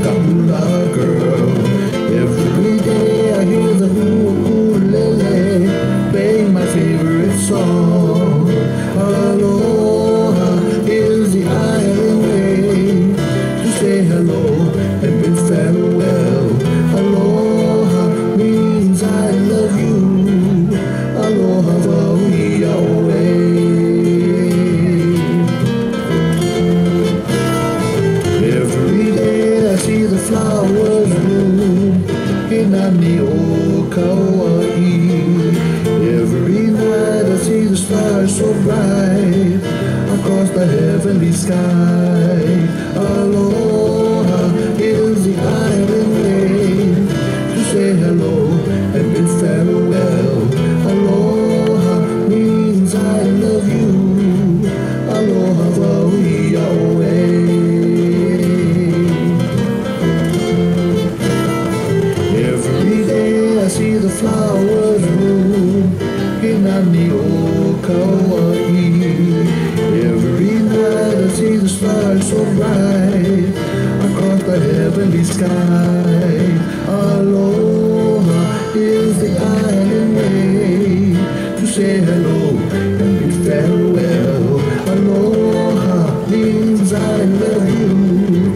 Kapula girl. Every day I hear the ukulele playing my favorite song. Aloha is the island way to say hello and bid farewell. Aloha means I love you. Aloha waui away. Every day I see the flowers bloom in Ani o Kauai. Every night I see the stars so bright across the heavenly sky. Aloha is the island way to say hello and bid farewell. Aloha means I love you. Aloha waui away. Every day I see the flowers bloom in Ani o Kauai. Every night I see the stars so bright across the heavenly sky. Aloha is the island way to say hello and bid farewell. Aloha means I love you.